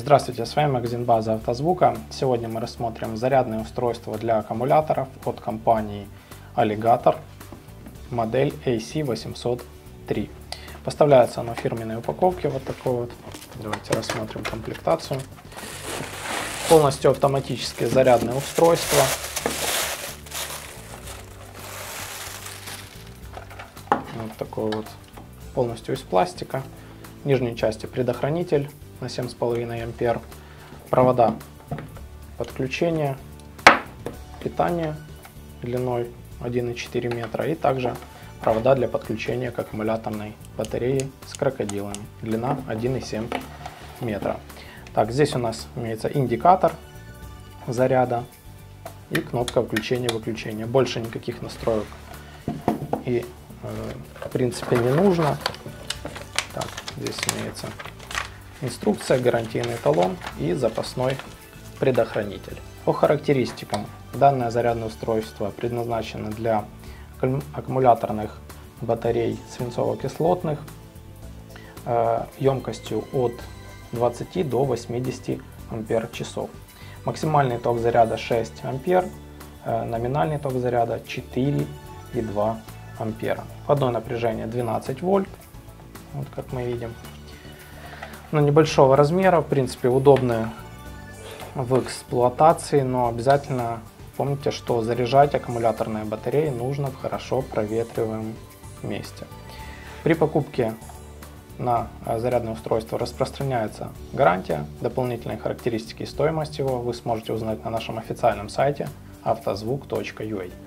Здравствуйте, с вами магазин базы Автозвука. Сегодня мы рассмотрим зарядное устройство для аккумуляторов от компании Alligator, модель AC803. Поставляется оно в фирменной упаковке вот такой вот. Давайте рассмотрим комплектацию. Полностью автоматическое зарядное устройство. Вот такой вот, полностью из пластика. В нижней части предохранитель на 7,5 ампер, провода подключения, питание длиной 1,4 метра и также провода для подключения к аккумуляторной батарее с крокодилами, длина 1,7 метра. Так, здесь у нас имеется индикатор заряда и кнопка включения-выключения. Больше никаких настроек и в принципе не нужно. Так, здесь имеется инструкция, гарантийный талон и запасной предохранитель. По характеристикам, данное зарядное устройство предназначено для аккумуляторных батарей свинцово-кислотных емкостью от 20 до 80 ампер-часов. Максимальный ток заряда 6 ампер, номинальный ток заряда 4,2 ампера. Входное напряжение 12 вольт, вот как мы видим. Но небольшого размера, в принципе, удобное в эксплуатации, но обязательно помните, что заряжать аккумуляторные батареи нужно в хорошо проветриваемом месте. При покупке на зарядное устройство распространяется гарантия. Дополнительные характеристики и стоимость его вы сможете узнать на нашем официальном сайте автозвук.ua.